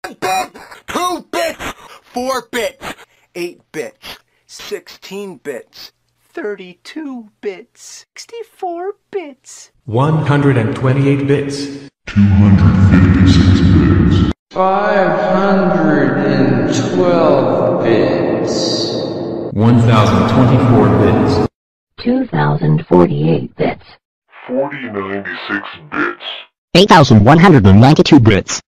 bit, 2 bits, 4 bits, 8 bits, 16 bits, 32 bits, 64 bits, 128 bits, 256 bits, 512 bits, 1024 bits, 2048 bits, 4096 bits, 8,192 bits.